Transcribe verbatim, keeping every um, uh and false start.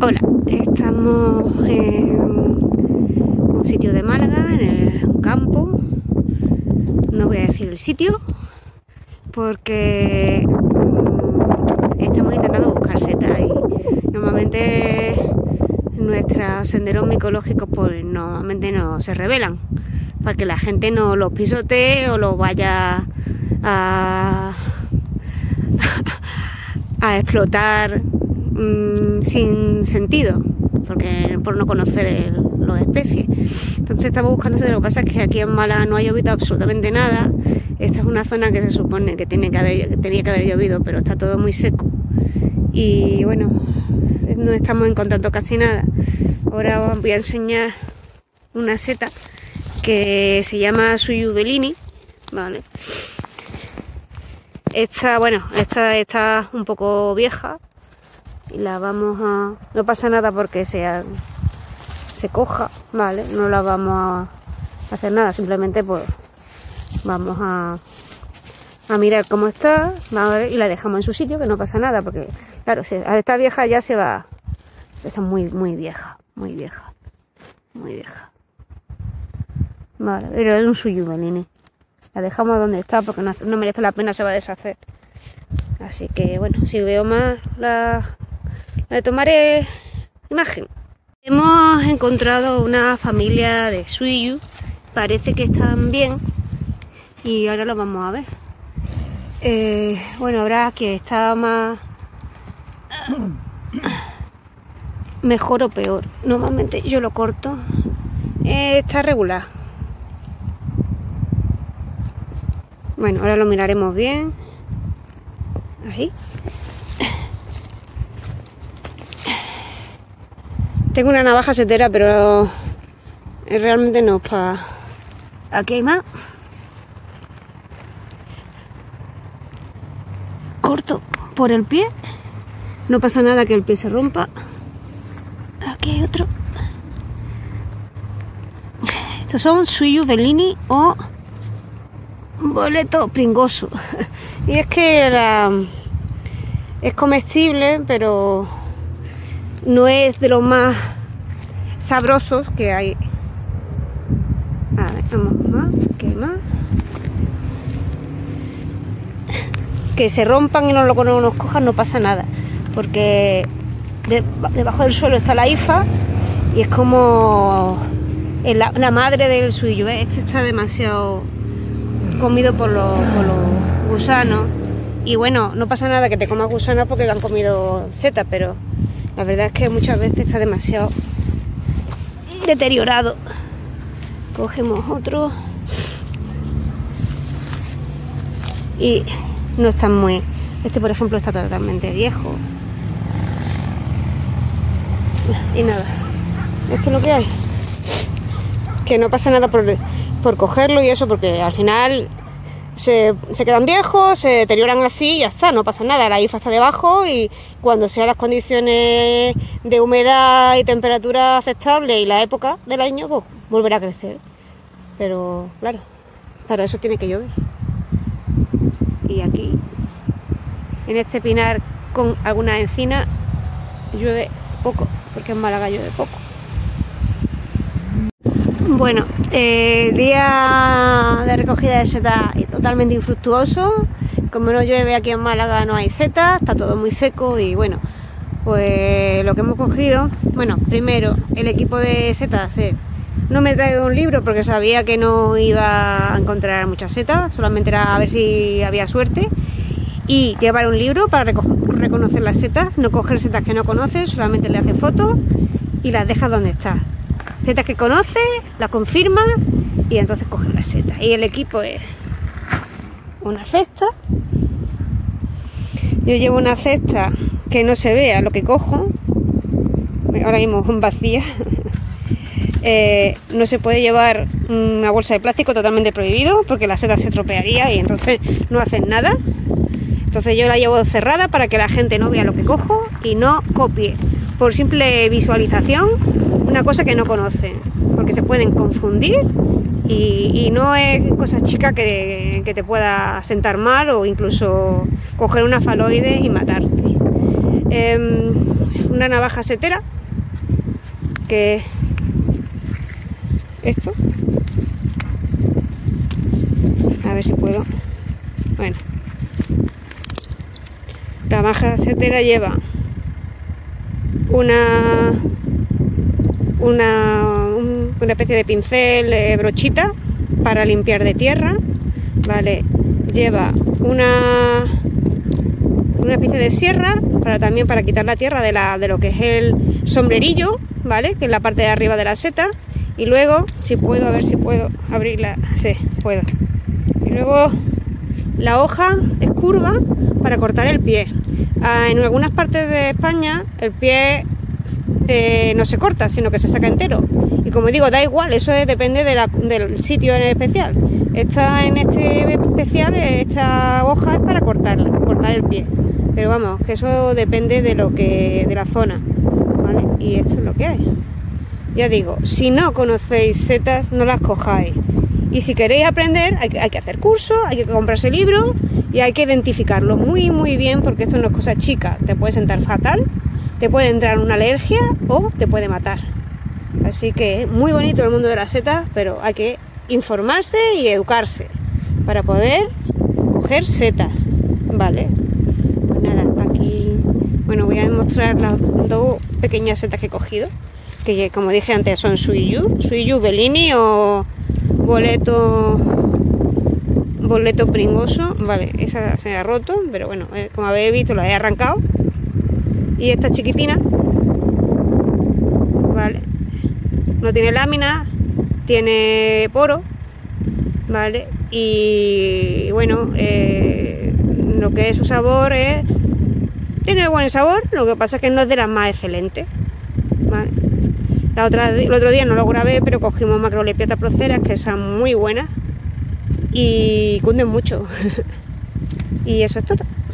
Hola, estamos en un sitio de Málaga, en el, un campo. No voy a decir el sitio porque estamos intentando buscar setas y normalmente nuestros senderos micológicos pues normalmente no se revelan para que la gente no los pisotee o los vaya a, a explotar mmm, sin sentido, porque por no conocer el, las especies. Entonces estamos buscando eso. Lo que pasa es que aquí en Málaga no ha llovido absolutamente nada. Esta es una zona que se supone que, tiene que, haber, que tenía que haber llovido, pero está todo muy seco y bueno, no estamos encontrando casi nada. Ahora os voy a enseñar una seta que se llama Suyu Bellini, vale. Esta, bueno, esta está un poco vieja y la vamos a... No pasa nada porque sea, se coja, vale, no la vamos a hacer nada, simplemente pues vamos a, a mirar cómo está, ¿vale? Y la dejamos en su sitio, que no pasa nada, porque claro, si está vieja ya se va, está muy, muy vieja, muy vieja, muy vieja. Vale, pero es un Suyu Bellini. La dejamos donde está porque no, no merece la pena, se va a deshacer. Así que bueno, si veo más la, la tomaré imagen. Hemos encontrado una familia de Suyu, parece que están bien y ahora lo vamos a ver. Eh, bueno, habrá que está más mejor o peor. Normalmente yo lo corto. Eh, está regular. Bueno, ahora lo miraremos bien. Ahí. Tengo una navaja setera, pero realmente no es para... Aquí hay más. Corto por el pie. No pasa nada que el pie se rompa. Aquí hay otro. Estos son Suyu Bellini o boleto pringoso. Y es que la, es comestible, pero no es de los más sabrosos que hay. A ver, vamos más, ¿qué más? Que se rompan y no lo no nos cojan, no pasa nada, porque de, debajo del suelo está la hifa y es como la, la madre del suyo, ¿eh? Este está demasiado comido por los, por los gusanos y bueno, no pasa nada que te comas gusanos porque han comido setas, pero la verdad es que muchas veces está demasiado deteriorado. Cogemos otro y no está muy... Este por ejemplo está totalmente viejo y nada, esto es lo que hay, que no pasa nada por, por cogerlo y eso, porque al final se, se quedan viejos, se deterioran así y ya está, no pasa nada, la hifa está debajo y cuando sean las condiciones de humedad y temperatura aceptable y la época del año, pues volverá a crecer, pero claro, para eso tiene que llover. Y aquí, en este pinar con algunas encinas, llueve poco, porque en Málaga llueve poco. Bueno, eh, día de recogida de setas totalmente infructuoso. Como no llueve aquí en Málaga no hay setas, está todo muy seco y bueno, pues lo que hemos cogido, bueno, primero el equipo de setas, eh, no me he traído un libro porque sabía que no iba a encontrar muchas setas, solamente era a ver si había suerte, y llevar un libro para reconocer las setas, no coger setas que no conoces, solamente le haces fotos y las dejas donde está. Setas que conoces, las confirmas y entonces coges las setas. Y el equipo es una cesta. Yo llevo una cesta que no se vea lo que cojo, ahora mismo vacía. Eh, no se puede llevar una bolsa de plástico, totalmente prohibido, porque la seta se estropearía y entonces no hacen nada. Entonces yo la llevo cerrada para que la gente no vea lo que cojo y no copie por simple visualización una cosa que no conocen, porque se pueden confundir y, y no es cosa chica que, que te pueda sentar mal o incluso coger una faloides y matarte. Eh, una una navaja setera, que es esto. A ver si puedo. Bueno, la navaja setera lleva una una, una especie de pincel, eh, brochita para limpiar de tierra, vale. Lleva una una especie de sierra para también para quitar la tierra de la de lo que es el sombrerillo, vale, que es la parte de arriba de la seta. Y luego, si puedo, a ver si puedo abrirla, sí, puedo. Y luego la hoja es curva para cortar el pie. Ah, en algunas partes de España el pie eh, no se corta, sino que se saca entero. Y como digo, da igual, eso es, depende de la, del sitio en especial. Esta, en este especial, esta hoja es para cortarla, cortar el pie. Pero vamos, que eso depende de lo que, de la zona, ¿vale? Y esto es lo que hay. Ya digo, si no conocéis setas, no las cojáis. Y si queréis aprender, hay que, hay que hacer cursos, hay que comprarse libros y hay que identificarlo muy muy bien, porque esto no es cosa chica. Te puede sentar fatal, te puede entrar una alergia o te puede matar. Así que es muy bonito el mundo de las setas, pero hay que informarse y educarse para poder coger setas, ¿vale? Pues nada, aquí, bueno, voy a mostrar las dos pequeñas setas que he cogido, que como dije antes son Suiyu, Suiyu Bellini o boleto boleto pringoso, vale, esa se ha roto, pero bueno, eh, como habéis visto la he arrancado. Y esta chiquitina, vale, no tiene lámina, tiene poro, vale, y bueno, eh, lo que es su sabor es, tiene buen sabor, lo que pasa es que no es de las más excelentes, vale. La otra, el otro día no lo grabé, pero cogimos Macrolepiotas proceras, que son muy buenas y cunden mucho. Y eso es todo.